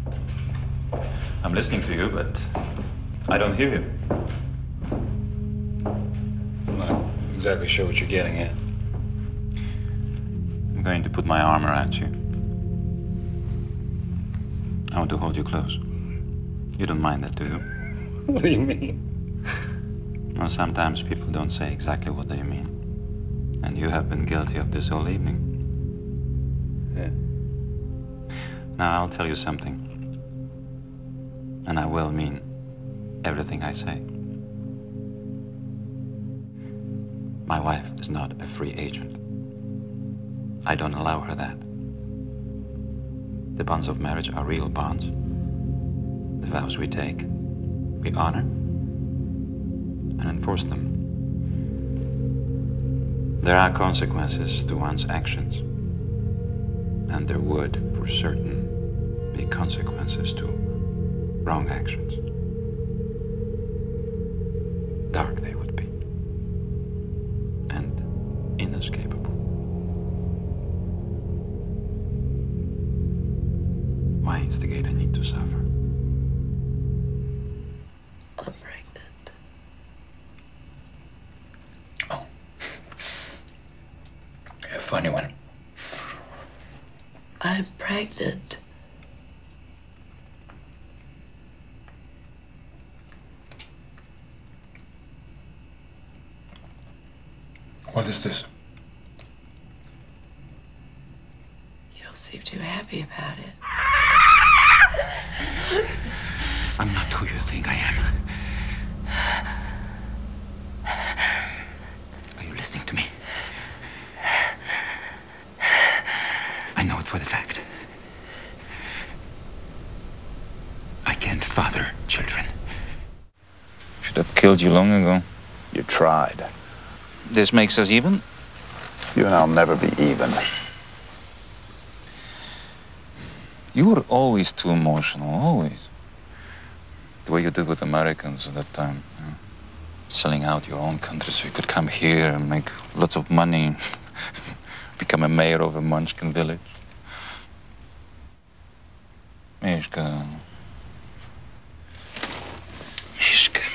I'm listening to you, but I don't hear you. I'm not exactly sure what you're getting at. I'm going to put my arm around you. I want to hold you close. You don't mind that, do you? What do you mean? Well, sometimes people don't say exactly what they mean. And you have been guilty of this all evening. Yeah. Now, I'll tell you something. And I will mean everything I say. My wife is not a free agent. I don't allow her that. The bonds of marriage are real bonds. The vows we take, we honor and enforce them. There are consequences to one's actions, and there would, for certain, be consequences to wrong actions. Dark they would be, and inescapable. Why instigate a need to suffer? I'm pregnant. Oh. A funny one. I'm pregnant. What is this? You don't seem too happy about it. I'm not who you think I am. Are you listening to me? I know it for the fact. I can't father children. Should have killed you long ago. You tried. This makes us even? You and I'll never be even. You were always too emotional, always. The way you did with Americans at that time. You know, selling out your own country so you could come here and make lots of money. Become a mayor of a Munchkin village. Mishka. Mishka.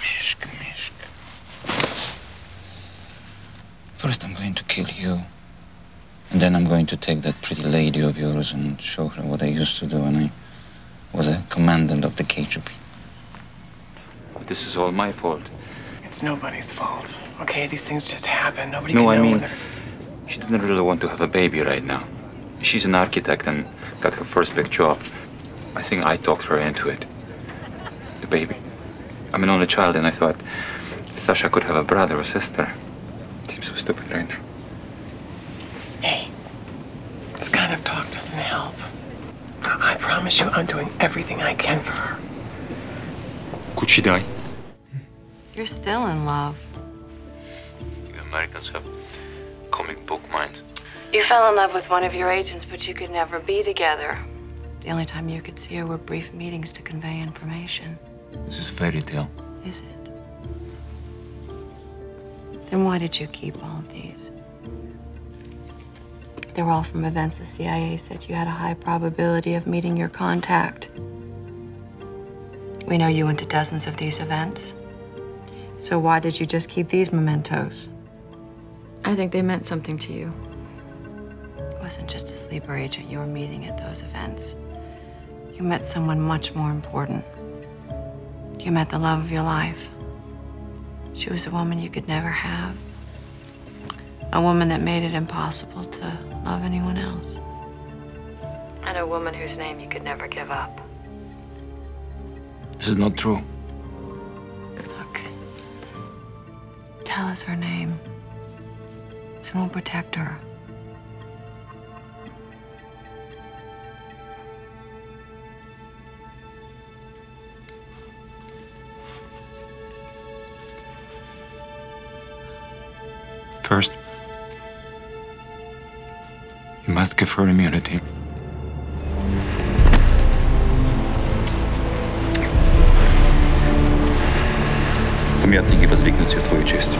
First I'm going to kill you. And then I'm going to take that pretty lady of yours and show her what I used to do when I was a commandant of the KGB. But this is all my fault. It's nobody's fault, okay? These things just happen. Nobody No, can I know mean, when they're... she didn't really want to have a baby right now. She's an architect and got her first big job. I think I talked her into it. The baby. I'm an only child, and I thought Sasha could have a brother or sister. Seems so stupid right now. Hey, this kind of talk doesn't help. I promise you I'm doing everything I can for her. Could she die? You're still in love. You Americans have comic book minds. You fell in love with one of your agents, but you could never be together. The only time you could see her were brief meetings to convey information. This is fairy tale. Is it? Then why did you keep all of these? They were all from events the CIA said you had a high probability of meeting your contact. We know you went to dozens of these events. So why did you just keep these mementos? I think they meant something to you. It wasn't just a sleeper agent you were meeting at those events. You met someone much more important. You met the love of your life. She was a woman you could never have. A woman that made it impossible to love anyone else. And a woman whose name you could never give up. This is not true. Look, tell us her name, and we'll protect her. First, you must give her immunity. Памятники воздвигнутся в твою честь.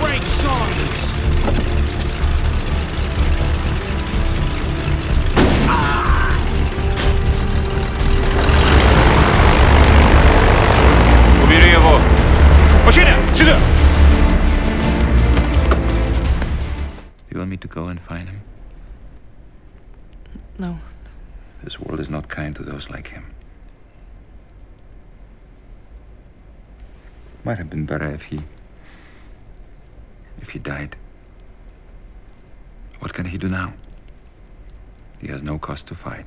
Frank Saunders. Убери его! Мужчина, сюда! You want me to go and find him? No. This world is not kind to those like him. Might have been better if he died. What can he do now? He has no cause to fight.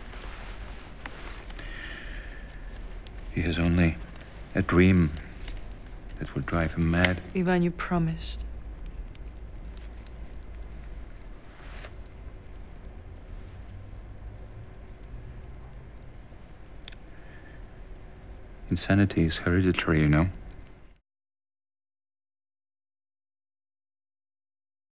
He has only a dream that will drive him mad. Ivan, you promised. Insanity is hereditary, you know.